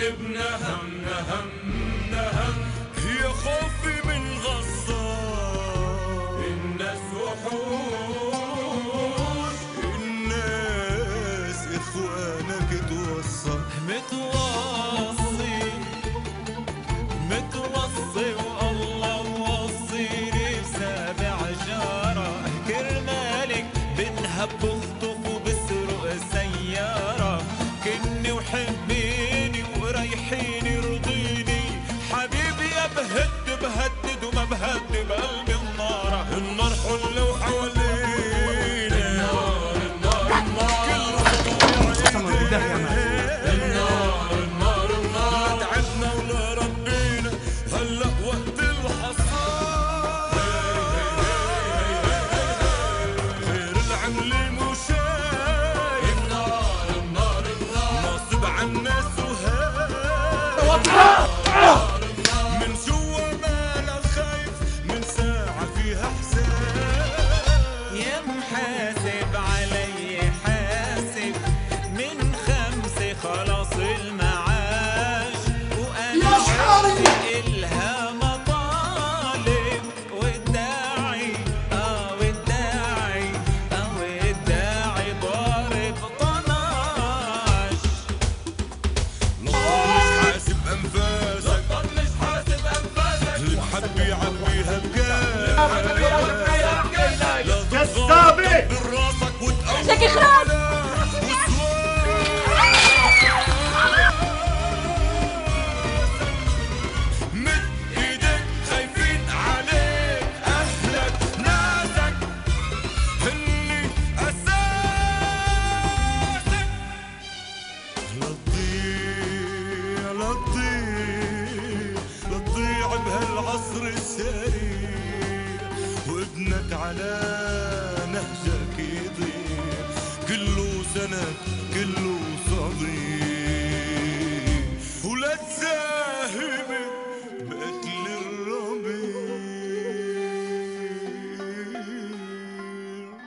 قلبنا همنا همنا هم، يا خوفي من غصار الناس وحوش، الناس اخوانك توصى متوصي متوصي، والله موصيني بسابع جارة، كرمالك بنهب بخطف وبسرق سيارة، كني وحبيني وريحيني رضيني، حبيبي يا بهدد وما بهدد بقلبي النار، النار حلة وحوالينا النار النار النار، كل صوت النار النار النار، لا تعبنا ولا ربينا هلا وقت الحصاد، غير العمل مو شايف، النار النار النار، ناصب عالناس وهاي، من جوا مالا خايف، من ساعة فيها حساب، يا محاسب علي حاسب، من 5 خلاص المعاش، وأنا عندي إلها مطالب، والداعي والداعي والداعي ضارب طناش، لطنش حاسب أنفاسك، لطنش حاسب أنفاسك، اللي بحب يعبيها بجاي، لا تضغط براسك وتقوم لك إخراج. مد ايدك خايفين عليك اهلك ناسك، هني اساسك، لا تضيع لا تضيع لا تضيع بهالعصر السريع، وابنك على نهجك يضيع، كله سند كله صديق، ولا تساهم بقتل الربيع.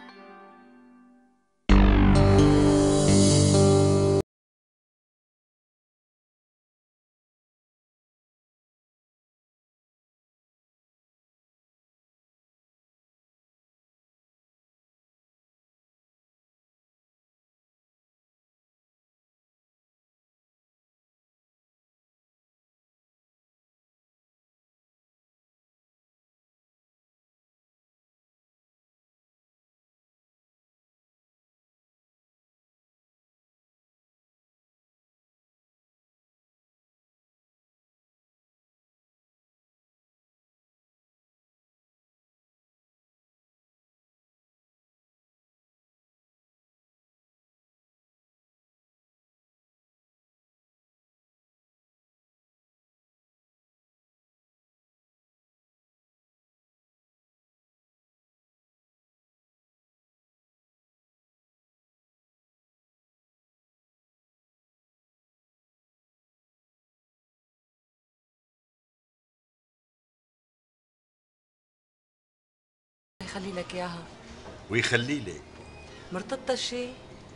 يخلي لك اياها. ويخلي لك. مرتبطة شي؟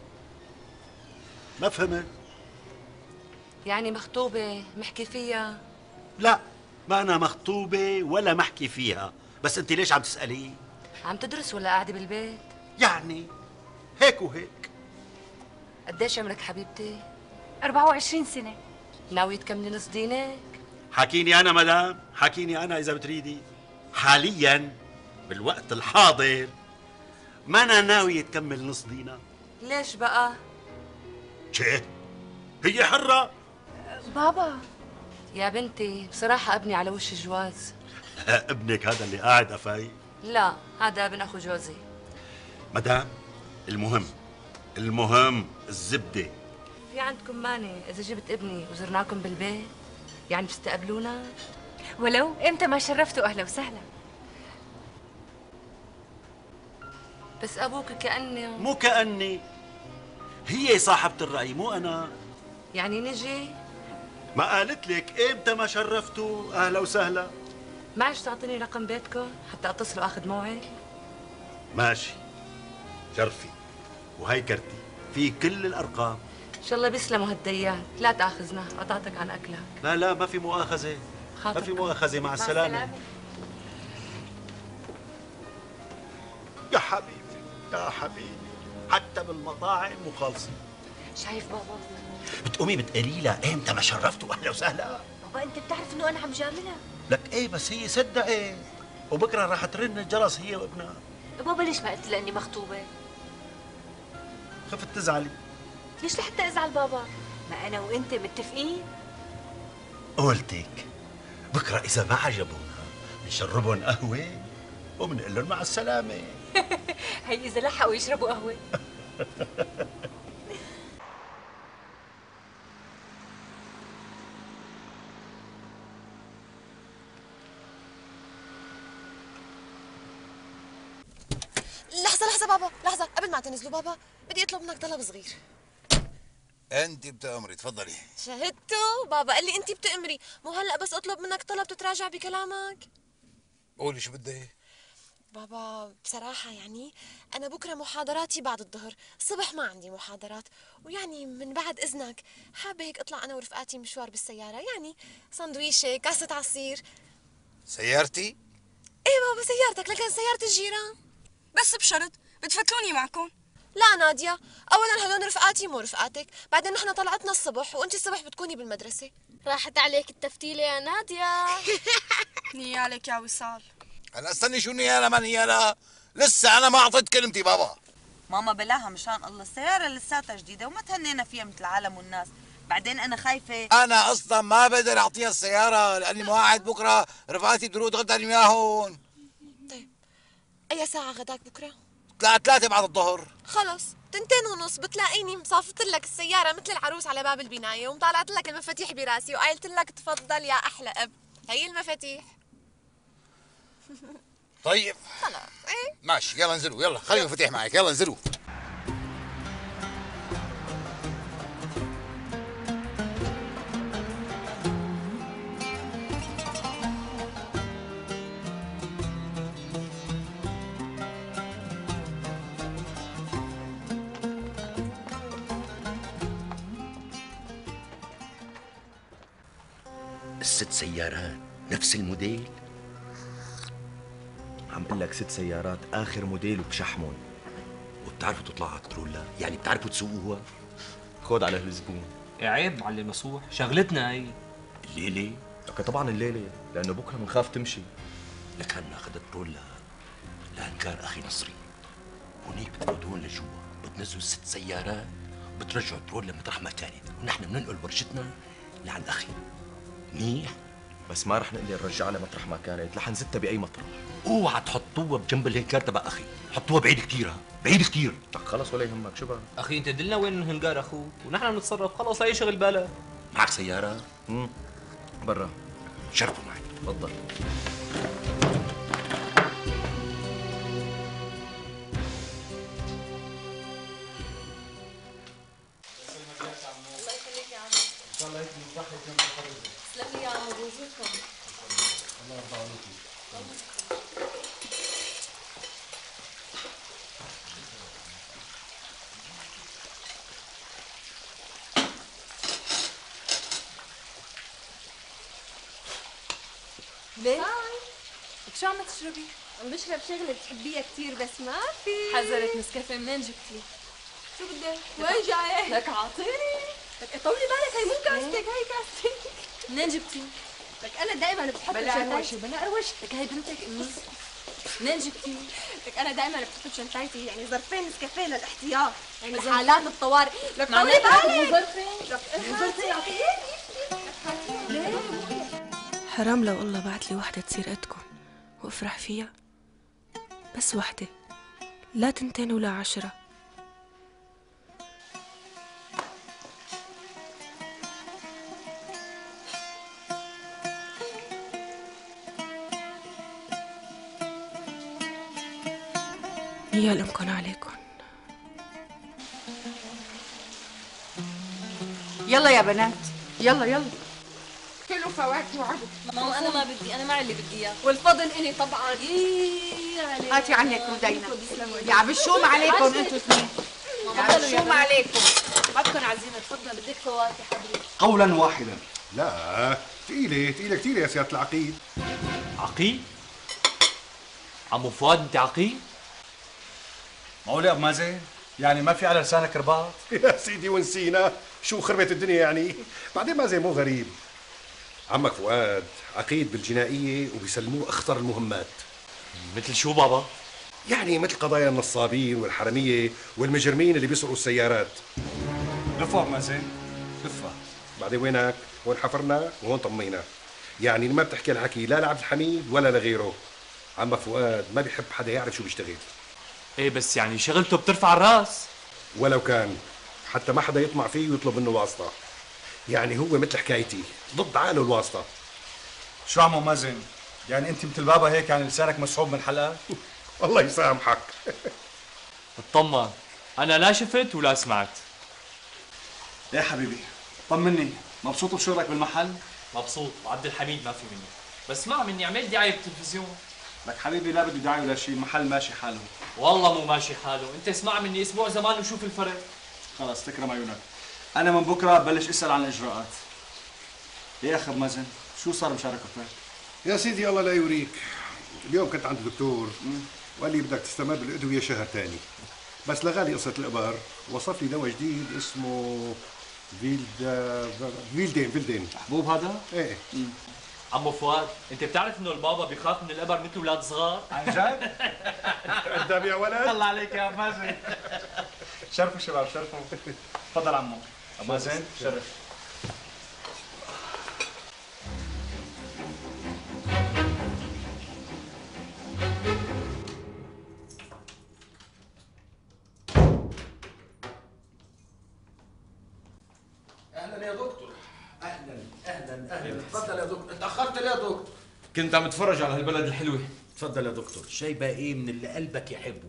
ما فهمت؟ يعني مخطوبة محكي فيها؟ لا، ما أنا مخطوبة ولا محكي فيها، بس أنت ليش عم تسألي؟ عم تدرس ولا قاعدة بالبيت؟ يعني هيك وهيك. قديش عمرك حبيبتي؟ 24 سنة. ناوية تكملي نص دينك؟ حكيني أنا مدام، حكيني أنا إذا بتريدي. حالياً بالوقت الحاضر ما أنا ناوية تكمل نص دينا. ليش بقى؟ شيء هي حرة. بابا يا بنتي بصراحة ابني على وش الجواز. ابنك هذا اللي قاعد أفاي؟ لا، هذا ابن أخو جوزي. مدام المهم الزبدة. في عندكم مانع إذا جبت ابني وزرناكم بالبيت؟ يعني بتستقبلونا؟ ولو امتى ما شرفتوا اهلا وسهلا. بس أبوك كأنه مو كأني، هي صاحبة الرأي مو أنا. يعني نجي؟ ما قالت لك امتى ما شرفتوا اهلا وسهلا؟ معلش تعطيني رقم بيتكم حتى اتصل واخذ موعد؟ ماشي، شرفي، وهي كرتي في كل الارقام. ان شاء الله بيسلموا هالديات، لا تاخذنا قطعتك عن اكلك. لا لا ما في مؤاخذة، ما في مؤاخذة، مع السلامة. يا حبيبي يا حبيبي، حتى بالمطاعم مخلصين. شايف بابا؟ بتقومي بتقولي لها امتى ما شرفتوا اهلا وسهلا. بابا انت بتعرف انه انا عم جاملها. لك ايه بس هي صدقت، وبكره راح ترن الجرس هي وابنها. بابا ليش ما قلت لها اني مخطوبه؟ خفت تزعلي. ليش لحتى ازعل بابا؟ ما انا وانت متفقين. قلتك بكره اذا ما عجبونا نشربهم قهوه وبنقول لهم مع السلامه. هي اذا لحقوا يشربوا قهوه. لحظة بابا، لحظة قبل ما تنزلوا بابا، بدي اطلب منك طلب صغير. انت بتأمري، تفضلي. شاهدتوا؟ بابا قال لي انت بتأمري، مو هلا بس اطلب منك طلب تتراجع بكلامك؟ قولي شو بدي. بابا بصراحة يعني أنا بكرة محاضراتي بعد الظهر، الصبح ما عندي محاضرات، ويعني من بعد إذنك حابة هيك أطلع أنا ورفقاتي مشوار بالسيارة، يعني سندويشة، كاسة عصير. سيارتي؟ إيه بابا سيارتك، لكن سيارة الجيران. بس بشرط بتفتوني معكم. لا نادية، أولا هدول رفقاتي مو رفقاتك، بعدين نحن طلعتنا الصبح وأنت الصبح بتكوني بالمدرسة. راحت عليك التفتيلة يا نادية. نيالك يا وصال. هلا استني، شو نيالا ما نيالا؟ لسه انا ما اعطيت كلمتي بابا. ماما بلاها مشان الله، السيارة لساتها جديدة وما تهنينا فيها مثل العالم والناس، بعدين أنا خايفة. انا اصلا ما بقدر اعطيها السيارة لاني مواعد بكره رفقاتي بدرود غدا وياهم. طيب أي ساعة غداك بكرة؟ 3 بعد الظهر. خلص 2:30 بتلاقيني مصافط لك السيارة مثل العروس على باب البناية، ومطالعت لك المفاتيح براسي وقايلت لك تفضل يا أحلى أب، هي المفاتيح. طيب خلاص إيه؟ ماشي، يلا انزلوا، يلا خلي المفاتيح معك، يلا انزلوا. الست سيارات نفس الموديل. عم قل لك 6 سيارات اخر موديل وبشحمون. وبتعرفوا تطلعوا على الترولة؟ يعني بتعرفوا تسوقوها؟ خود على الزبون. عيب معلم نصوح، شغلتنا هي. الليلة؟ اوكي طبعا الليله، لانه بكره بنخاف تمشي. لكان ناخذ الترولة لانكار اخي نصري، هونيك بتفوتون لجوا، بتنزلوا ال6 سيارات وبترجعوا الترولة مطرح ما كانت، ونحن بننقل ورشتنا لعند اخي. منيح؟ بس ما رح نقدر نرجعها لمطرح ما كانت، رح نزتها باي مطرح. اوعى تحطوها بجنب الهنكار تبع اخي، حطوها بعيد كثير، بعيد كثير. خلص ولا يهمك، شو بقى؟ اخي انت دلنا وين الهنجار اخوك ونحن بنتصرف، خلص لا يشغل بالك. معك سيارة؟ برا. شرفوا معي. تفضل. تسلم لي يا عمو، بوجودكم. الله يرضى عليكي. ليه؟ لك شو عم تشربي؟ عم بشرب شغلة بتحبيها كثير بس ما في. حذرت نسكافيه، منين جبتي؟ شو بدك؟ وين جاي؟ لك عاطيني. لك طولي بالك، هي مو كاستك، هي كاستك. منين جبتي؟ لك أنا دائما بتحط بشنطايتي. بلا أروش. لك هي بنتك منين جبتي؟ لك أنا دائما بحط بشنطايتي يعني ظرفين نسكافيه للاحتياط، يعني حالات الطوارئ. لك طولي بالك. مو ظرفين. لك ظرفين. ليه؟ حرام لو الله بعت لي وحدة تصير قدكن وافرح فيها، بس وحدة، لا 2 ولا 10. نيال أمكن عليكن. يلا يا بنات، يلا يلا كلوا فواكه وعبوا. ماما أنا ما بدي، أنا ما اللي بدي إياه. والفضل إلي طبعا. هاتي عنك ودينا. يا عم الشوم عليكم انتوا اثنين، يا عم الشوم عليكم. عدكم عزيمه، تفضل. بدك فواكه حضرتك؟ قولا واحدا. لا، ثقيلة كثير يا سيادة العقيد. عقيد؟ عمو فؤاد انت عقيد؟ معقول يا ابو مازن؟ يعني ما في على لسانك رباط؟ يا سيدي ونسينا، شو خربت الدنيا يعني؟ بعدين مازن مو غريب. عمك فؤاد عقيد بالجنائية وبيسلموه أخطر المهمات. مثل شو بابا؟ يعني مثل قضايا النصابين والحرامية والمجرمين اللي بيسرقوا السيارات. لفوا مازن، لفوا. بعدين وينك؟ هون حفرنا وهون طمينا. يعني ما بتحكي الحكي لا لعبد الحميد ولا لغيره. عمك فؤاد ما بيحب حدا يعرف شو بيشتغل. ايه بس يعني شغلته بترفع الراس. ولو كان حتى ما حدا يطمع فيه ويطلب منه واسطة. يعني هو مثل حكايتي ضد عقله الواسطة. شو عمو مازن؟ يعني انت مثل بابا هيك يعني لسانك مسحوب من حلقك؟ الله يسامحك. اطمن، انا لا شفت ولا سمعت. يا حبيبي طمني، مبسوط بشغلك بالمحل؟ مبسوط، وعبد الحميد ما في منه، بس اسمع مني عملت دعايه بالتلفزيون. لك حبيبي لا بده داعي ولا شيء، المحل ماشي حاله. والله مو ماشي حاله، انت اسمع مني اسبوع زمان وشوف الفرق. خلص تكرم عيونك، انا من بكره ببلش اسال عن الاجراءات. يا اخي ابو مازن، شو صار بشارك وفاة؟ يا سيدي الله لا يوريك، اليوم كنت عند الدكتور وقال لي بدك تستمر بالادويه شهر ثاني، بس لغالي قصه الابر وصف لي دواء جديد اسمه فيلدين. حبوب هذا؟ ايه. عمو فؤاد، انت بتعرف انه البابا بيخاف من الابر مثل اولاد صغار؟ عن جد؟ قدام يا ولد. الله عليك يا ابو مازن. شرفوا شباب شرفوا. تفضل عمو. ابو مازن شرف. اهلا يا دكتور. اهلا تفضل يا دكتور. اتاخرت ليه يا دكتور؟ كنت عم اتفرج على هالبلد الحلوه. تفضل يا دكتور. شاي بقى ايه من اللي قلبك يحبه؟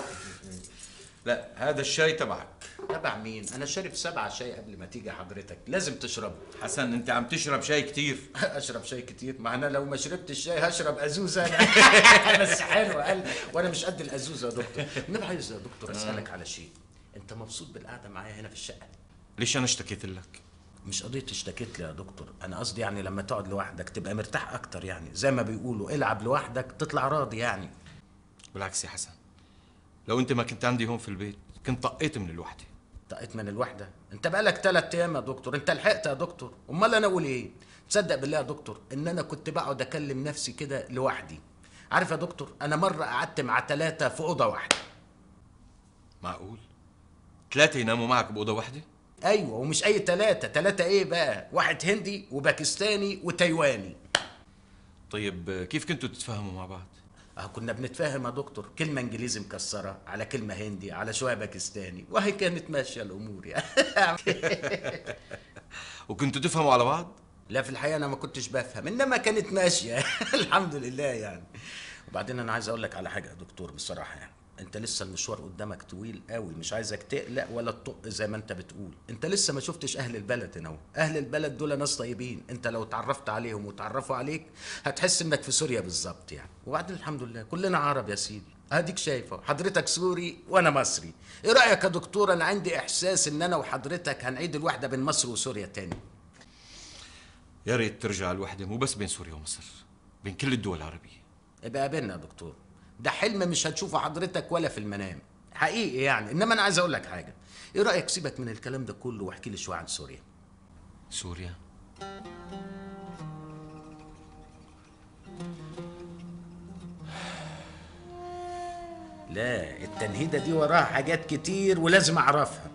لا هذا الشاي تبعك. تبع مين؟ انا شرب 7 شاي قبل ما تيجي حضرتك، لازم تشربه. حسن انت عم تشرب شاي كتير. اشرب شاي كتير؟ ما انا لو ما شربت الشاي هشرب ازوزه انا. بس حلو قال، وانا مش قد الازوزه يا دكتور. انا عايز يا دكتور اسالك على شيء، انت مبسوط بالقعده معايا هنا في الشقه؟ ليش انا اشتكيت لك؟ مش قضية اشتكيت لي يا دكتور، أنا قصدي يعني لما تقعد لوحدك تبقى مرتاح أكتر، يعني زي ما بيقولوا العب لوحدك تطلع راضي يعني. بالعكس يا حسن، لو أنت ما كنت عندي هون في البيت كنت طقيت من الوحدة. طقيت من الوحدة؟ أنت بقالك 3 أيام يا دكتور، أنت لحقت يا دكتور، أمال أنا أقول إيه؟ تصدق بالله يا دكتور إن أنا كنت بقعد أكلم نفسي كده لوحدي. عارف يا دكتور أنا مرة قعدت مع 3 في أوضة واحدة. معقول؟ 3 يناموا معك بأوضة واحدة؟ ايوه، ومش اي 3 ايه بقى، واحد هندي وباكستاني وتايواني. طيب كيف كنتوا تتفاهموا مع بعض؟ كنا بنتفاهم يا دكتور، كلمه انجليزي مكسره على كلمه هندي على شويه باكستاني، وهي كانت ماشيه الامور يعني. وكنتوا تفهموا على بعض؟ لا في الحقيقه انا ما كنتش بفهم، انما كانت ماشيه. الحمد لله يعني. وبعدين انا عايز اقول لك على حاجه يا دكتور بصراحه، يعني انت لسه المشوار قدامك طويل قوي، مش عايزك تقلق ولا تطق زي ما انت بتقول. انت لسه ما شفتش اهل البلد هنا. اهل البلد دول ناس طيبين، انت لو اتعرفت عليهم وتعرفوا عليك هتحس انك في سوريا بالظبط يعني. وبعدين الحمد لله كلنا عرب يا سيدي، اديك شايفه حضرتك سوري وانا مصري. ايه رايك يا دكتور؟ انا عندي احساس ان انا وحضرتك هنعيد الوحده بين مصر وسوريا تاني. يا ريت ترجع الوحده مو بس بين سوريا ومصر، بين كل الدول العربيه. ابقى قابلنا يا دكتور، ده حلم مش هتشوفه حضرتك ولا في المنام حقيقي يعني. انما انا عايز اقول لك حاجه، ايه رايك سيبك من الكلام ده كله واحكي لي شويه عن سوريا. سوريا؟ لا التنهيده دي وراها حاجات كتير ولازم اعرفها.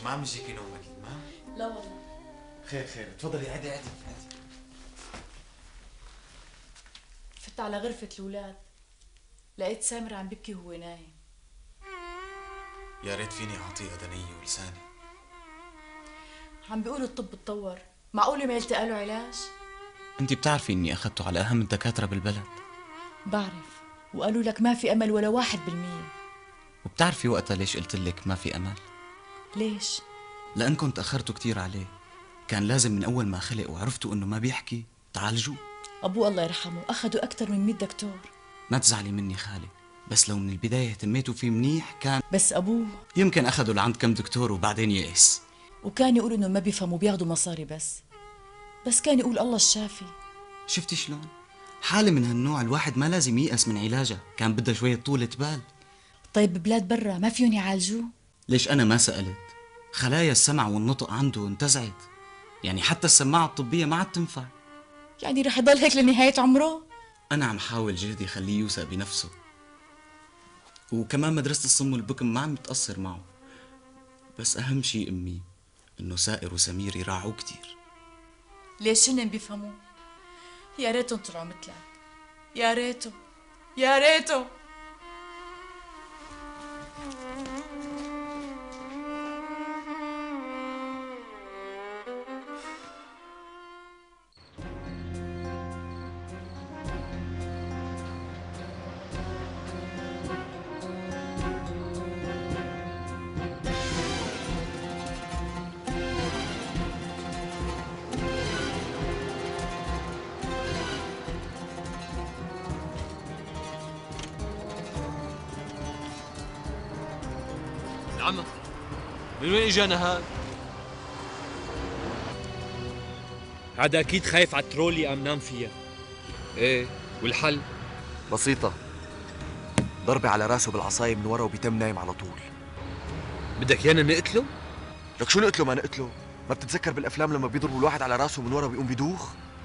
ما عم يجيكي نوم اكيد ما؟ لا والله. خير تفضلي عادي. فت على غرفة الأولاد لقيت سامر عم ببكي وهو نايم. يا ريت فيني اعطيه اذنيه ولساني. عم بيقولوا الطب اتطور، معقولة ما يلتقى له علاج؟ انت بتعرفي اني اخذته على اهم الدكاتره بالبلد. بعرف، وقالوا لك ما في أمل ولا 1%. وبتعرفي وقتها ليش قلت لك ما في امل؟ ليش؟ لانكم تاخرتوا كثير عليه. كان لازم من اول ما خلق وعرفتوا انه ما بيحكي تعالجوه. أبوه الله يرحمه أخذوا أكثر من 100 دكتور. ما تزعلي مني خالي، بس لو من البدايه اهتميتوا فيه منيح كان. بس أبوه يمكن اخذوا لعند كم دكتور وبعدين يئس. وكان يقول إنه ما بيفهموا بياخدوا مصاري بس كان يقول الله الشافي. شفتي شلون؟ حالة من هالنوع الواحد ما لازم ييأس من علاجها، كان بدها شوية طولة بال. طيب ببلاد برا ما فيهم يعالجوه؟ ليش أنا ما سألت؟ خلايا السمع والنطق عنده انتزعت، يعني حتى السماعة الطبية ما عاد تنفع. يعني رح يضل هيك لنهاية عمره؟ أنا عم حاول جهدي خليه يوثق بنفسه، وكمان مدرسة الصم والبكم ما عم بتقصر معه. بس أهم شيء أمي إنه سائر وسمير يراعوه كتير. ليش هن بيفهموا؟ يا ريتهم طلعوا مثلك، يا ريته. عمو من وين اجانا هاد؟ هذا اكيد خايف على الترولي قام نام فيها. ايه والحل؟ بسيطة، ضربة على راسه بالعصاية من ورا وبيتم نايم على طول. بدك يانا نقتله؟ لك شو نقتله ما نقتله؟ ما بتتذكر بالأفلام لما بيضربوا الواحد على راسه من ورا وبيقوم بيدوخ؟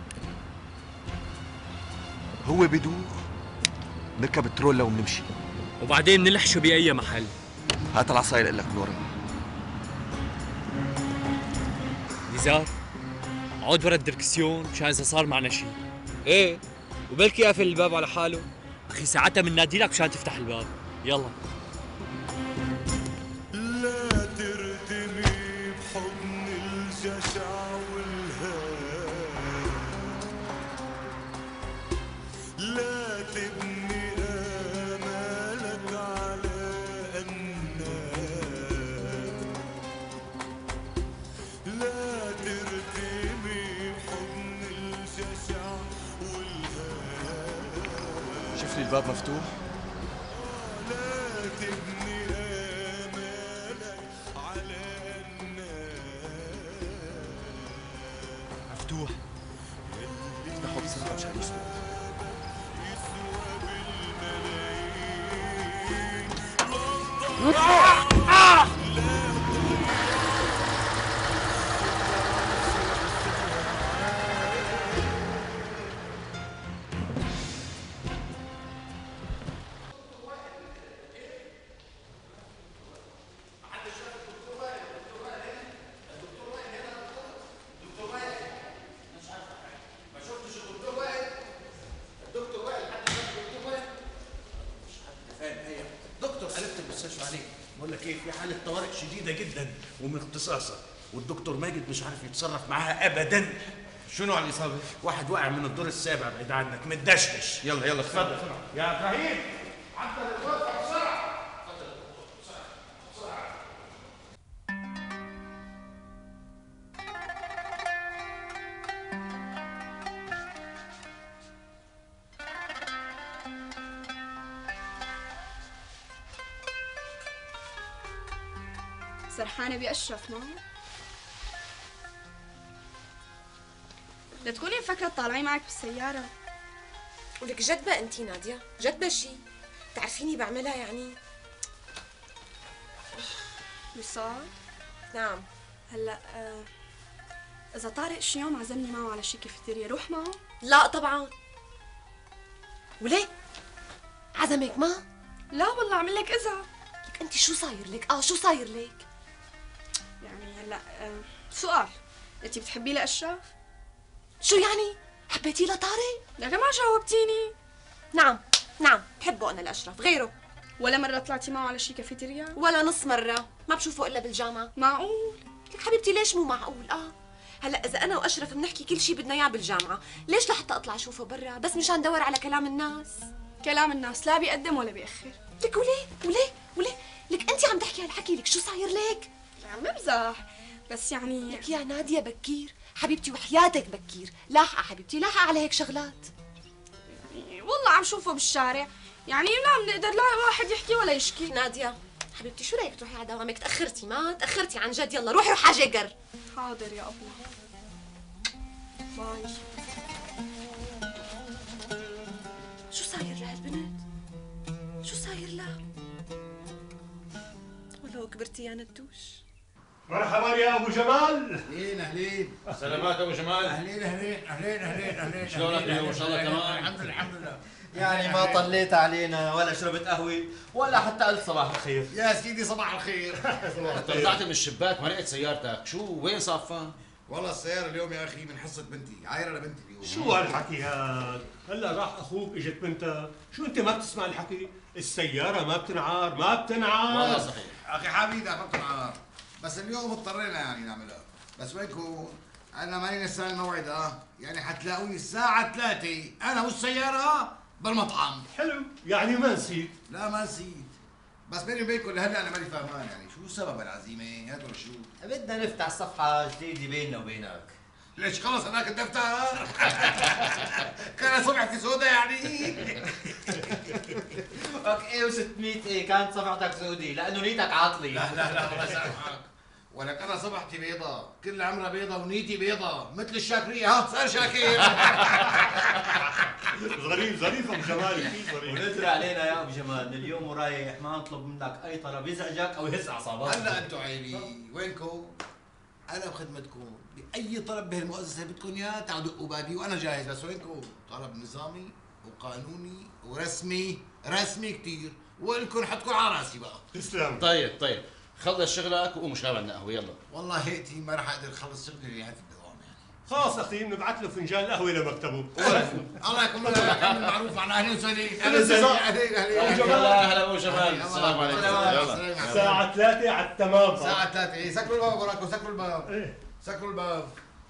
هو بيدوخ، نركب الترول لو بنمشي وبعدين نلحشه بأي محل. هات العصاية اللي لك من ورا. نزار عود ورا الدركسيون مشان إذا صار معنا شيء. ايه وبلكي قافل الباب على حاله. أخي ساعتها بننادي لك مشان تفتح الباب. يلا. لا تردمي بحضن الجشع والهام، لا تبني آمالك على أنام، لا تردمي بحضن الجشع والهام. شوف لي الباب مفتوح. لا تبني آمالك على الناس. مفتوح. افتحوا بسرعة مشان يسوق. بقول لك ايه، في حاله طوارئ شديده جدا ومن اختصاصها، والدكتور ماجد مش عارف يتصرف معاها ابدا. شو نوع الاصابه؟ واحد واقع من الدور السابع بعيد عنك متدشدش. يلا اتفضل يا ابراهيم، عدل الغرفه بسرعه. سرحانة بأشرف ما لا تكوني مفكرة طالعين معك بالسيارة. ولك جدبة انتي نادية، جدبة شي تعرفيني بعملها يعني. وصال؟ نعم. هلا إذا طارق شي يوم عزمني معه على شي كافيتيريا روح معه؟ لا طبعا. وليه؟ عزمك ما؟ لا والله عمل لك إذا. لك انت شو صاير لك؟ شو صاير لك؟ يعني هلا سؤال، انت بتحبي لاشرف؟ شو يعني؟ حبيتي لطارق؟ لك ما جاوبتيني. نعم بحبه انا لاشرف. غيره؟ ولا مرة طلعتي معه على شي كافيتيريا؟ ولا نص مرة، ما بشوفه الا بالجامعة. معقول؟ لك حبيبتي ليش مو معقول؟ هلا اذا انا واشرف بنحكي كل شيء بدنا اياه بالجامعة، ليش لحتى اطلع اشوفه برا بس مشان ندور على كلام الناس؟ كلام الناس لا بيقدم ولا بيأخر. لك وليه لك انت عم تحكي هالحكي، لك شو صاير لك؟ عم بمزح بس يعني. لك يا نادية بكير حبيبتي وحياتك بكير، لاحقة حبيبتي لاحقة على هيك شغلات. يعني والله عم شوفه بالشارع، يعني لا بنقدر لا واحد يحكي ولا يشكي. نادية حبيبتي شو رايك تروحي على دوامك؟ تأخرتي ما تأخرتي عن جد، يلا روحي وحاجة قر. حاضر يا أبله. باي. شو صاير لهالبنت؟ شو صاير لها؟ ولو كبرتي يا ندوش. مرحبا يا ابو جمال. اهلين. سلامات ابو جمال. اهلين. شلونك اليوم؟ ان شاء الله تمام. الحمد لله. يعني ما طليت علينا ولا شربت قهوه ولا حتى قلت صباح الخير. يا سيدي صباح الخير. طلعت من الشباك ما لقيت سيارتك، شو وين صافان؟ والله السيارة اليوم يا اخي من حصة بنتي، عايرة لبنتي اليوم. شو هالحكي هاد؟ هلا راح اخوك اجت بنتك، شو انت ما بتسمع الحكي؟ السيارة ما بتنعار ما بتنعار. والله صحيح. اخي حميدة ما بتنعار، بس اليوم اضطرينا يعني نعملها، بس وينكم؟ انا ماني نسان الموعد يعني حتلاقوني الساعة 3 انا والسيارة بالمطعم. حلو، يعني ما نسيت. لا ما نسيت، بس بيني وبينكم لهلا انا ماني فهمان يعني شو سبب العزيمة؟ هات ولا شو؟ بدنا نفتح صفحة جديدة بيننا وبينك. ليش خلص هذاك الدفتر؟ كان صفحتي سوداء يعني؟ اوكي و600 ايه كانت صفحتك سودي لانه نيتك عاطلي. لا الله يسامحك، ولك انا صفحتي بيضة، كل عمرها بيضة ونيتي بيضة مثل الشاكرية. صار شاكر. ظريف ابو جمال كثير ظريف. ونزل علينا يا ابو جمال، من اليوم ورايح ما نطلب منك اي طلب يزعجك او يهز اعصابك. هلا انتم عيلي وينكم؟ انا بخدمتكم، باي طلب بهالمؤسسه بدكم اياه تعالوا دقوا بابي وانا جاهز، بس وينكم؟ طلب نظامي وقانوني ورسمي، رسمي كثير، والكم حدكم على راسي بقى. تسلم. طيب خلص شغلك وقوم اشرب لنا قهوه يلا. والله هيئتي ما راح اقدر اخلص شغلي لنهايه الدوام يعني. خلاص اخي بنبعث له فنجان قهوه لمكتبه. الله يكون معروف عن اهلي وسهلين. اهلا ابو جمال. السلام عليكم. الساعة 3 على التمام. الساعة 3 ايه، سكروا الباب وراكم، سكروا الباب. ايه سكروا الباب.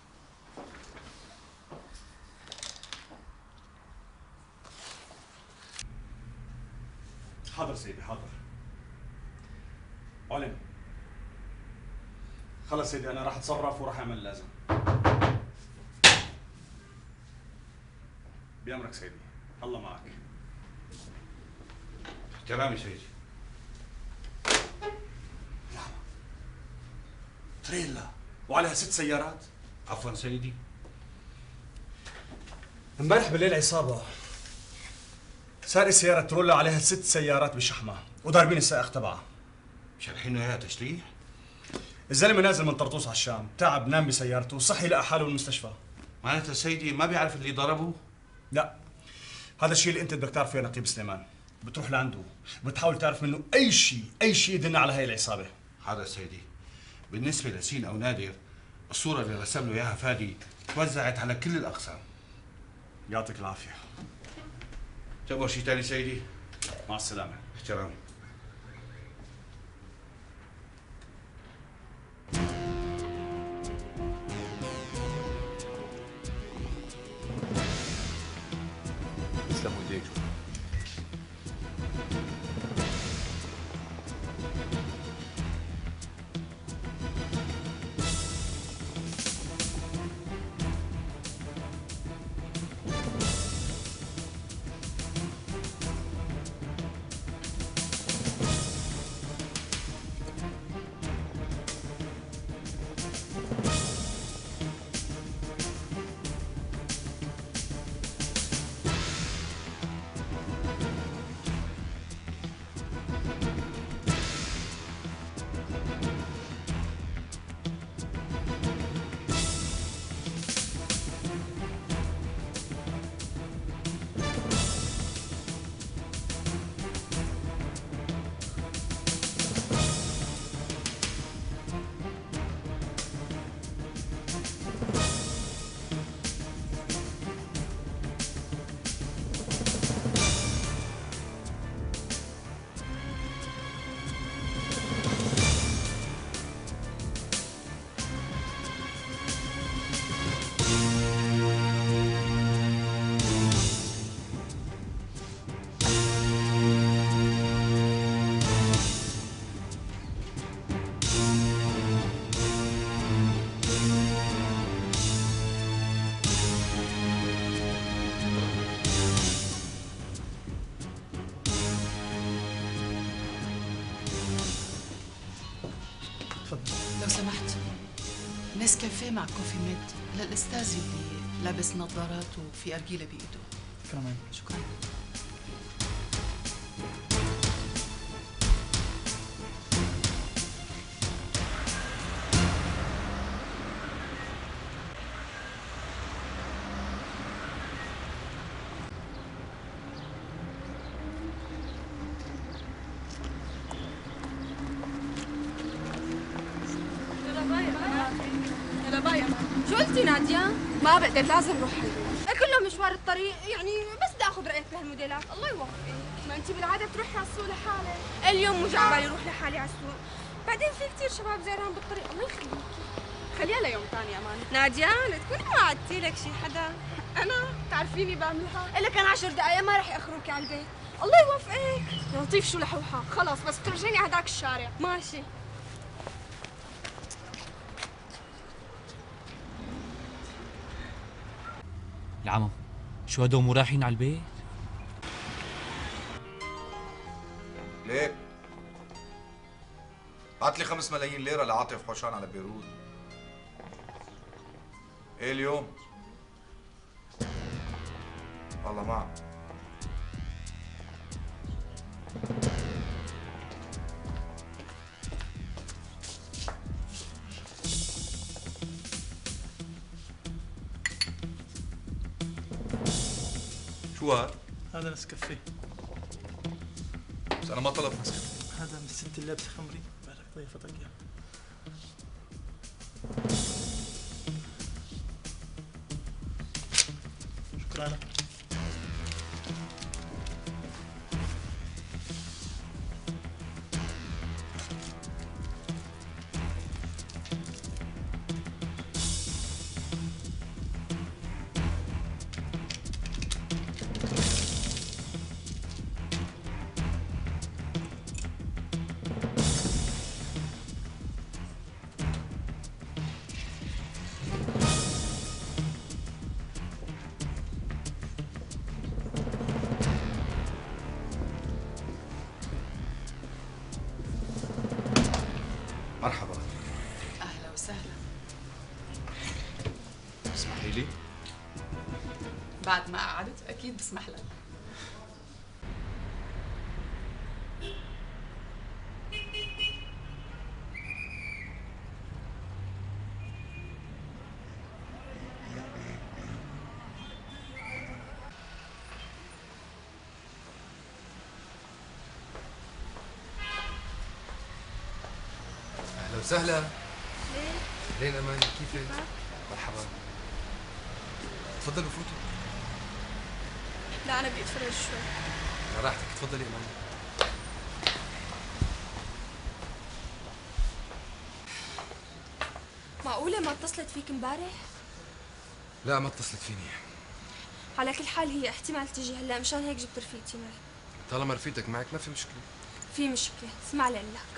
حاضر سيدي حاضر. علم. خلص سيدي انا راح اتصرف وراح اعمل اللازم. بأمرك سيدي، الله معك. احترامي سيدي. تريلا وعليها 6 سيارات. عفوا سيدي. امبارح بالليل عصابة سارق سيارة ترولا عليها 6 سيارات بشحمة وضاربين السائق تبعها. شارحينه اياها تشليح؟ الزلمة نازل من طرطوس على الشام، تعب نام بسيارته وصحي لقى حاله بالمستشفى. معناتها سيدي ما بيعرف اللي ضربه؟ لا، هذا الشيء اللي انت بدك تعرفه يا نقيب سليمان. بتروح لعنده بتحاول تعرف منه اي شيء يدلنا على هاي العصابة. حاضر سيدي. بالنسبة لسين او نادر، الصورة اللي رسم له اياها فادي توزعت على كل الاقسام. يعطيك العافية. تبغى شيء ثاني سيدي؟ مع السلامة. احترامي. تسلموا ايديكم. سمحت نسكافيه مع كوفي ميد للاستاذ اللي لابس نظارات وفي ارجيله بايده. كمان شكرا. شو قلتي نادية؟ ما بقدر لازم روح كله مشوار الطريق يعني بس بدي اخذ رايك بهالموديلات. الله يوفقك. ما انت بالعاده بتروحي على السوق لحالك. اليوم مو جاي على بالي اروح لحالي على السوق. بعدين في كثير شباب زيران بالطريق. الله يخليكي. خليها ليوم ثاني امان. نادية لا تكوني ما وعدتي لك شي حدا. انا بتعرفيني بعملها. لك انا 10 دقائق ما رح ياخروكي على البيت. الله يوفقك. يا لطيف شو لحوحه. خلص بس بترجيني على هداك الشارع. ماشي. العمم شو هدول مو رايحين على البيت؟ ليه؟ بعت لي 5 ملايين ليرة لعاطف حوشان على بيروت. ايه اليوم؟ والله معك. شو هاد؟ هذا نسكافيه. بس انا ما طلبت نسكافيه. هذا من الست اللي لابسه خمري، بالك ضيفتك اياه. شكرا. مرحبا. اهلا وسهلا. اسمحي لي. بعد ما قعدت اكيد بسمح لك. اهلا وسهلا. لين امان كيفك؟ مرحبا. تفضلوا فوتوا. لا انا بدي اتفرج شوي. على راحتك تفضلي امان. معقولة ما اتصلت فيك امبارح؟ لا ما اتصلت فيني. على كل حال هي احتمال تجي هلا مشان هيك جبت رفيقتي معي. طالما رفيقتك معك ما في مشكلة. في مشكلة، اسمع لي لك.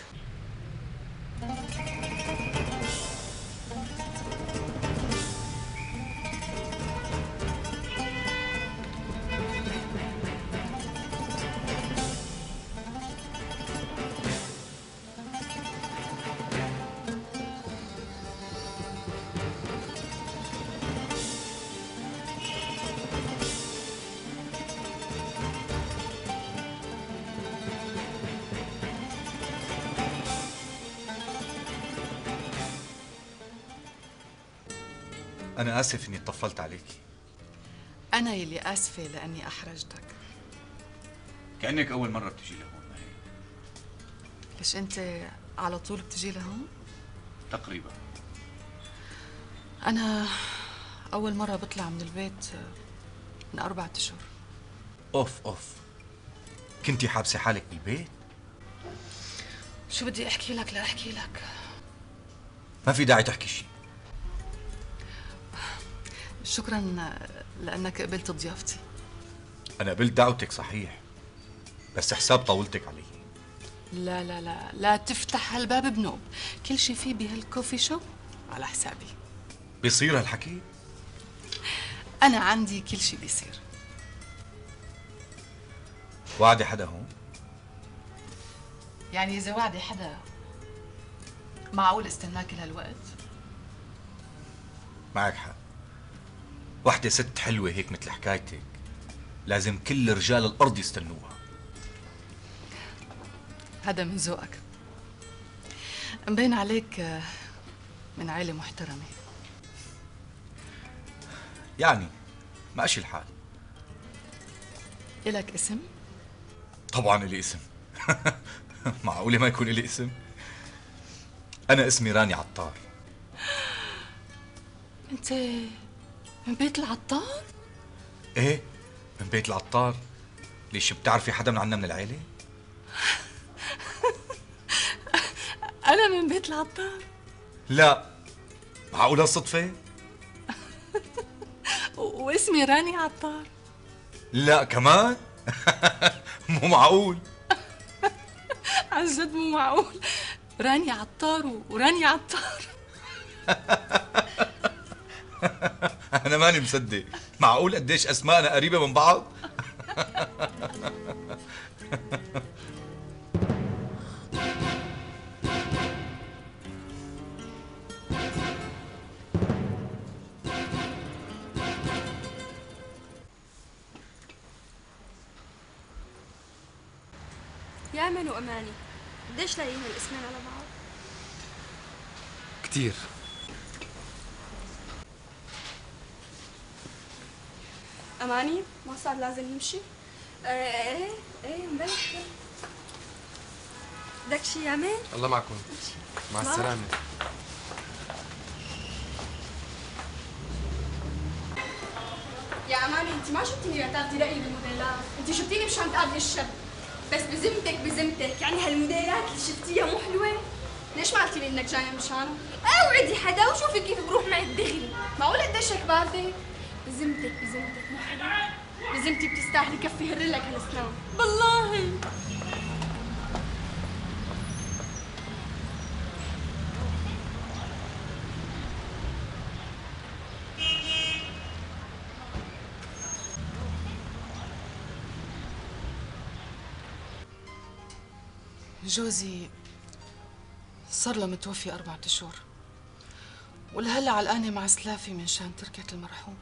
أنا آسف إني طفلت عليكي. انا يلي اسفه لاني احرجتك. كأنك أول مرة بتجي لهون، ما هيك؟ ليش انت على طول بتجي لهون؟ تقريبا. انا اول مره بطلع من البيت من 4 اشهر. أوف. كنتي حابسة حالك بالبيت؟ شو بدي احكي لك لاحكي لك؟ ما في داعي تحكي شيء. شكرا لانك قبلت ضيافتي. أنا قبلت دعوتك صحيح، بس حساب طولتك علي. لا لا لا لا تفتح هالباب بنوب. كل شيء فيه بهالكوفي شوب على حسابي. بيصير هالحكي؟ انا عندي كل شيء بيصير. وعدي حدا هون؟ يعني اذا وعدي حدا معقول استناك لهالوقت؟ معك حق. وحدة ست حلوة هيك مثل حكايتك لازم كل رجال الأرض يستنوها. هذا من ذوقك. مبين عليك من عائلة محترمة. يعني ماشي الحال. إلك اسم؟ طبعا إلي اسم. معقولة ما يكون إلي اسم؟ أنا اسمي راني عطار. أنت من بيت العطار؟ إيه من بيت العطار. ليش بتعرفي حدا من عنا من العيلة؟ أنا من بيت العطار؟ لا. معقولة صدفة؟ واسمي راني عطار. لا كمان؟ مو معقول. عن جد مو معقول. راني عطار وراني عطار. أنا ماني مصدق. معقول قديش أسماءنا قريبة من بعض؟ يا أمل وأماني، قديش لاقيين الاسمين على بعض؟ كتير. أماني ما صار لازم نمشي؟ ايه مبلش. بدك شي يا أمل؟ الله معكم. مع السلامة. يا أماني أنت ما شفتيني لتاخدي رأيي بالموديلات، أنت شفتيني مشان تقابلي الشاب. بس بذمتك يعني هالموديلات اللي شفتيها مو حلوة؟ ليش ما قلتي لي انك جايه مشانه؟ اوعدي حدا وشوفي كيف بروح معي الدغري. معقول قديش هيك باردة؟ بذمتك مو حلوة؟ بذمتي بتستاهلي كفي هرلك هالسنان. بالله جوزي صار له متوفي 4 أشهر، ولهلا علقانة مع سلافي من شان تركة المرحوم.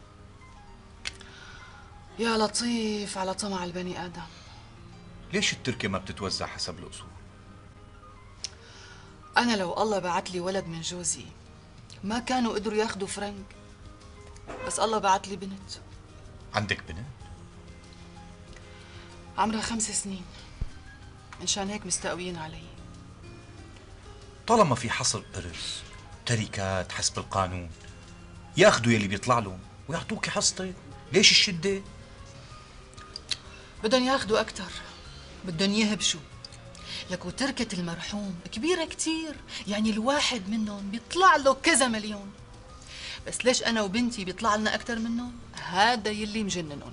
يا لطيف على طمع البني آدم. ليش التركة ما بتتوزع حسب الأصول؟ أنا لو الله بعت لي ولد من جوزي ما كانوا قدروا ياخدوا فرنك، بس الله بعت لي بنت. عندك بنت؟ عمرها 5 سنين، منشان هيك مستقويين علي. طالما في حصر إرث تركات حسب القانون ياخدوا يلي بيطلع لهم ويعطوكي حصتك. ليش الشدة؟ بدهم ياخدوا أكتر، بدهم يهبشوا. لك وتركة المرحوم كبيرة كتير، يعني الواحد منهم بيطلع له كذا مليون. بس ليش أنا وبنتي بيطلع لنا أكتر منهم؟ هذا يلي مجننهم.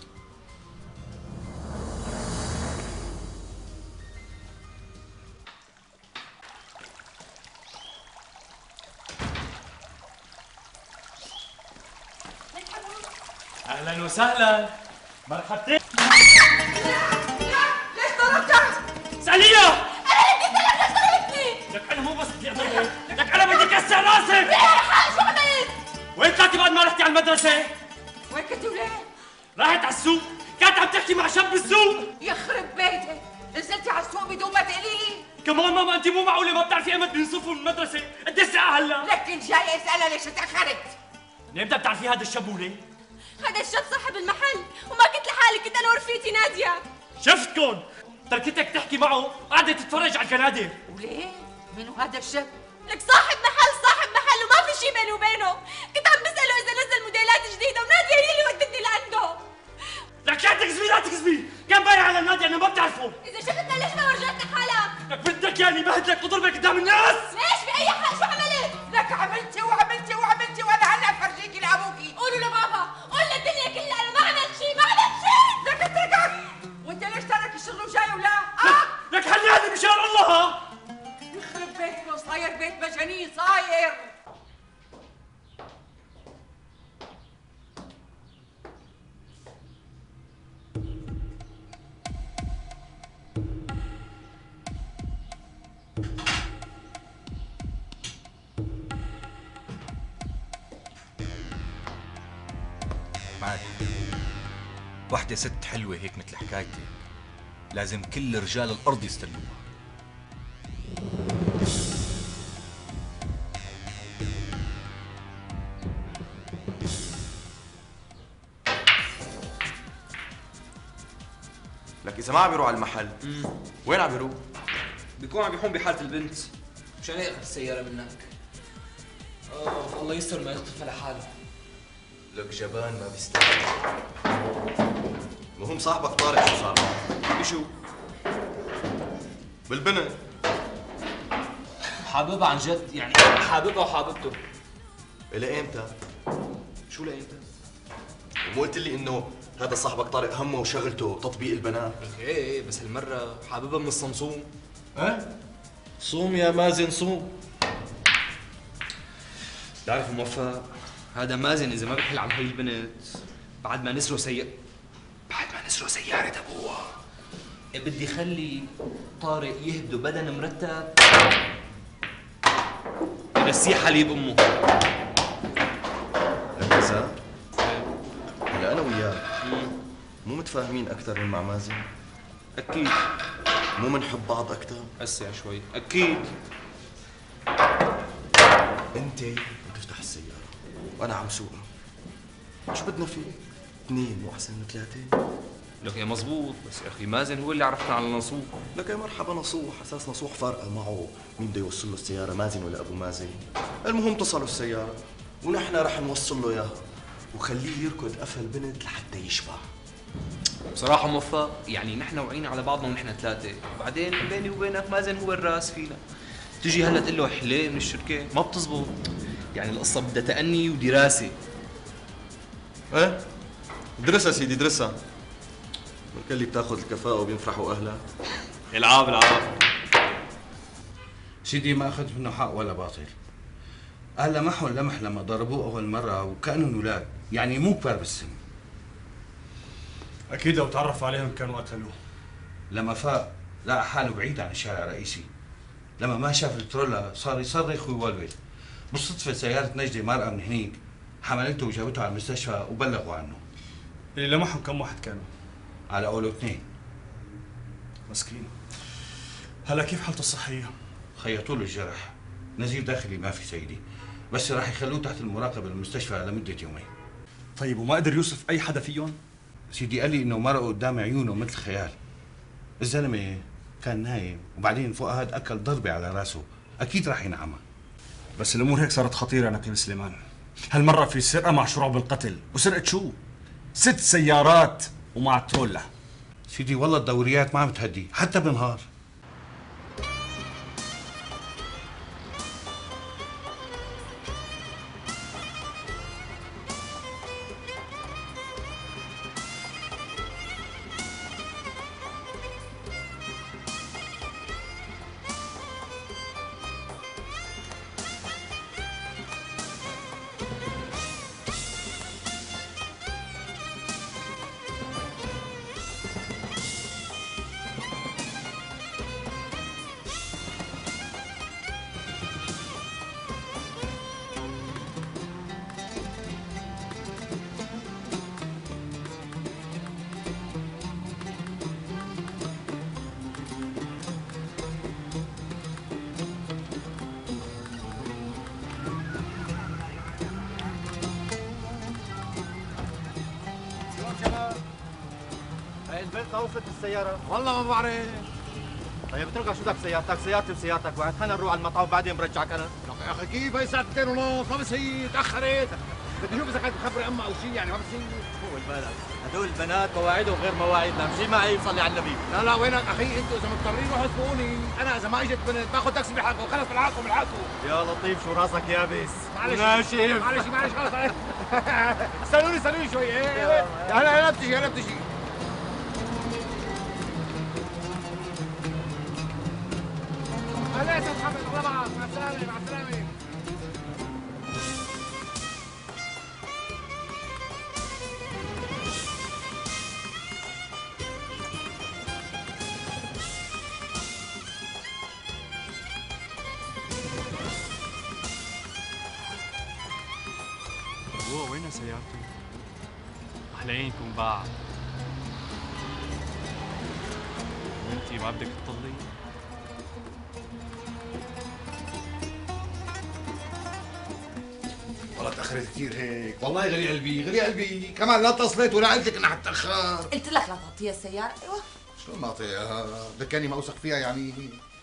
اهلا وسهلا. مرحبتين. ليش ضربتها؟ سالية. انا اللي بدي اسالك ليش ضربتني؟ لك انا مو بس بدي اضربك، لك انا بدي كسر راسك. شو عملت؟ وين كنتي بعد ما رحتي على المدرسة؟ وين كنتي وليه؟ راحت على السوق، كانت عم تحكي مع شاب بالسوق. يخرب بيتك، نزلتي على السوق بدون ما تقولي لي؟ كمان ماما انت مو معقولة ما بتعرفي ايمت بينصرفوا من المدرسة، قد ايه الساعة هلا؟ لك كنت جاي اسالها ليش تاخرت؟ ليه بدك تعرفي هذا الشاب وليه؟ هذا الشاب صاحب المحل وما كنت لحالي، كنت انا ورفيقتي ناديه. شفتكن تركتك تحكي معه وقعدت تتفرج على الكنادر. وليه؟ منو هذا الشاب؟ لك صاحب محل وما في شيء بيني وبينه. كنت عم بساله اذا نزل موديلات جديده وناديه هي اللي ودتني لعنده. لك لا تكذبي، كان باين على النادي انه ما بتعرفه. اذا شفتنا ليش ما ورجتني حالك؟ لك بدك يعني بهدلك وضربك قدام الناس؟ ليش باي حال؟ شو عملت؟ لك عملتي وانا هلا افرجيكي لابوكي. قولوا لبابا، قول للدنيا كلها انا ما عملت شيء، ما عملت شيء. لك اتركك، وانت ليش ترك الشغل وجاي ولا؟ لك خليها مشان الله. يخرب بيتكم، صاير بيت مجانين صاير. وحدة ست حلوة هيك مثل حكايتك لازم كل رجال الأرض يستلوها. لك إذا ما عم يروح على المحل وين عم يروح؟ بيكون عم يحوم بحالة البنت مشان ياخذ السيارة منك. الله يستر ما يخطفها لحاله. لك جبان ما بيستاهل. المهم صاحبك طارق شو صار؟ بشو؟ بالبنت حاببها عن جد، يعني حاببها وحاببته. إلى إمتى؟ شو لإمتى؟ ومو قلت لي إنه هذا صاحبك طارق همه وشغلته تطبيق البنات؟ ايه بس هالمرة حاببها من الصمصوم. ها؟ صوم يا مازن صوم. بتعرف موفق، هذا مازن إذا ما بيحل عن هي البنت بعد ما نسروا سيارة أبوها بدي خلي طارق يهبده بدن مرتب ينسيه حليب أمه. لك إذا هلا أنا وياك مو متفاهمين أكثر من مع مازن؟ أكيد. مو منحب بعض أكثر؟ أسع شوي. أكيد. أنت بتفتح السيارة وأنا عم سوقها. شو بدنا فيه؟ 2 مو أحسن من 3؟ لك يا مزبوط، بس يا أخي مازن هو اللي عرفنا على نصوح. لك يا مرحبا نصوح، أساس نصوح فارقة معه مين بده يوصل له السيارة، مازن ولا أبو مازن؟ المهم تصلوا السيارة ونحن رح نوصل له إياها وخليه يركض قفا البنت لحتى يشبع. بصراحة موفق، يعني نحن وعينا على بعضنا ونحن 3، وبعدين بيني وبينك مازن هو الراس فينا. تجي هلا تقول له حليه من الشركة ما بتزبط، يعني القصة بدها تأني ودراسة. ايه؟ درسها سيدي درسها. بركي اللي بتاخذ الكفاءة وبينفرحوا أهلها. العاب. سيدي ما أخذت منه حق ولا باطل. قال لمحوا اللمح لما ضربوه أول مرة وكأنهم أولاد، يعني مو كبار بالسن. أكيد لو تعرف عليهم كانوا قتلوه. لما فاق لقى حاله بعيد عن الشارع الرئيسي. لما ما شاف الترولا صار يصرخ ويولول. بالصدفة سيارة نجدة مارقة من هنيك حملته وجابته على المستشفى وبلغوا عنه. اللي لمحهم كم واحد كانوا؟ على قوله 2. مسكين. هلا كيف حالته الصحية؟ خيطوا له الجرح. نزيف داخلي ما في سيدي، بس راح يخلوه تحت المراقبة بالمستشفى لمدة 2 يومين. طيب وما قدر يوصف أي حدا فيهم؟ سيدي قال لي إنه مرقوا قدام عيونه مثل خيال. الزلمة كان نايم وبعدين فؤاد أكل ضربة على راسه، أكيد راح ينعمى. بس الأمور هيك صارت خطيرة يا نقيب سليمان. هالمرة في سرقة مع شروع بالقتل، وسرقة شو؟ 6 سيارات ومع ترولا. سيدي والله الدوريات ما عم تهدي حتى بالنهار. البنت طوفت السيارة. والله ما بعرف. طيب اتركها، شو بدك سيارتك؟ سيارتي بسيارتك واحد، خلينا نروح على المطعم وبعدين برجعك انا. يا اخي كيف هي الساعة 2:30 خلص هي تأخرت. بدي اشوف اذا كانت مخبرة امها او شيء، يعني ما بصير. هو البنات هدول البنات مواعيدهم غير مواعيدنا، مشي معي وصلي على النبي. لا وينك اخي انتوا اذا مضطرين روحوا اسبقوني، انا اذا ما اجت بنت باخذ تاكسي بحقه، خلص الحقوا. يا لطيف شو راسك يابس. معلش خلص. استنوني شوي. انا بتجي. هلا يا استاذ محمد، الله معك، مع السلامة. هو وين سيارته؟ أحلى يكون باع. شي ما بدك تطلي؟ والله تأخرت كثير هيك، والله غلي قلبي غلي قلبي، كمان لا اتصلت ولا قلت لك انها حتأخر. قلت لك لا تعطيها السيارة. ايوه شلون ما اعطيها؟ ذكرني ما اوثق فيها يعني.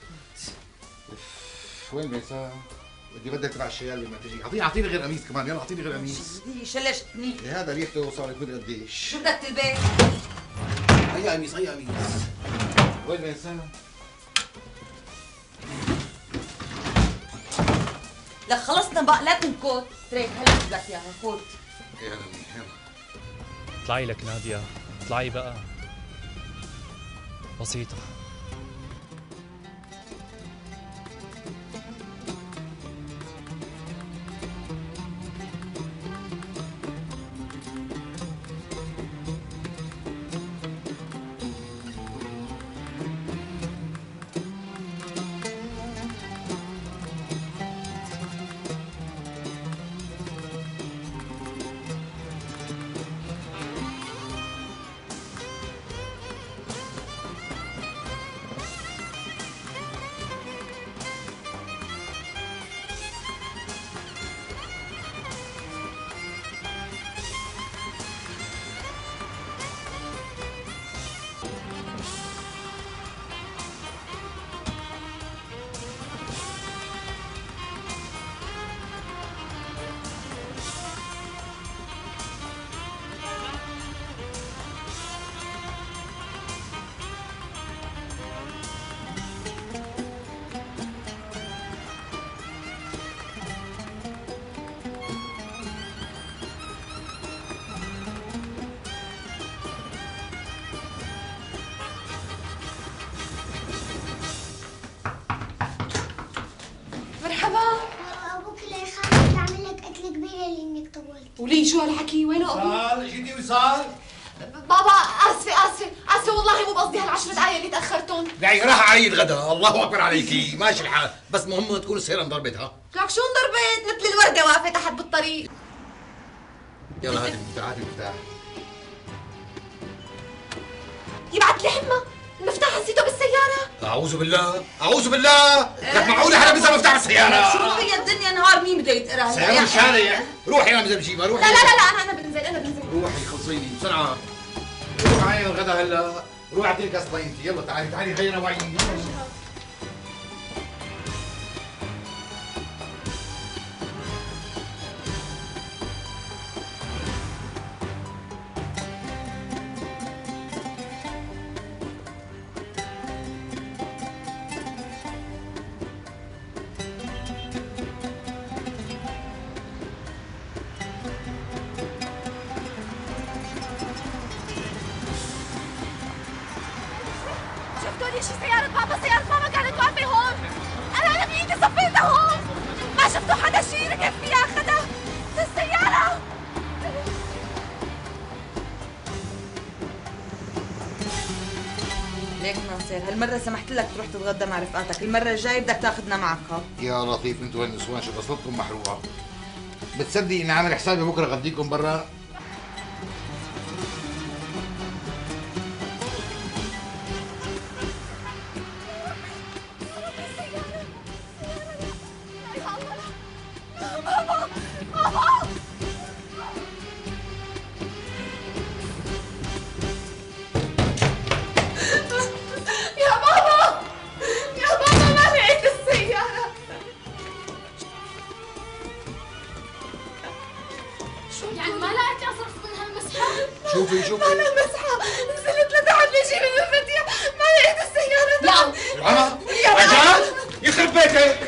وين بيسا؟ بدك تبع الشيال لما تجي، اعطيني غير قميص كمان، يلا اعطيني غير قميص. شلشتني. هذا ريحته صارت مدري قديش. شو بدك تلبس؟ هي قميص هي قميص. وين بيسا؟ لك خلصنا بقى لا تنكت، تريك هلا بجيب لك اياها، خذ. يلا منيح يلا. اطلعي لك نادية، اطلعي بقى. بسيطة. وليه شو هالحكي؟ وينه ابوي؟ وصال جدي وصال. بابا اسفه والله مو بقصدي هالعشر دقايق اللي تاخرتهم. دعي راح علي الغداء، الله اكبر عليكي، ماشي الحال، بس مهم تكون السيارة انضربتها. لك شو انضربت؟ مثل الوردة واقفة تحت بالطريق. يلا هاتي المفتاح هاتي المفتاح. يبعت لي حمى، المفتاح نسيته بالسيارة. أعوذ بالله، أعوذ بالله، لك معقولة حدا بينسى مفتاح السيارة؟ شو فيها الدنيا نهار مين بده يتقرا؟ سيارة الشارع، روحي أنا بدي بجيبها، روحي. لا انا بنزل روحي خلصيني بسرعة. روح علي الغداء هلا، روحي اعطيني كاس طينتي، يلا تعالي خلينا واعيين. شفتوا شي سيارة بابا كانت واقفة هون. أنا بإيدي صفيتها هون. ما شفتوا حدا شي ركب فيها أخدها في السيارة. ليك ناصر، هالمرة سمحت لك تروح تتغدى مع رفقاتك، المرة الجاية بدك تاخذنا معك. يا لطيف انتوا هالنسوان شو بصلتكم محروقة. بتصدقي اني عامل حسابي بكره غديكم برا؟ شوفي أنا مسحة نزلت لتحت لشيل المفاتيح ما لقيت السيارة. لا العمى رجعت يخرب بيتك.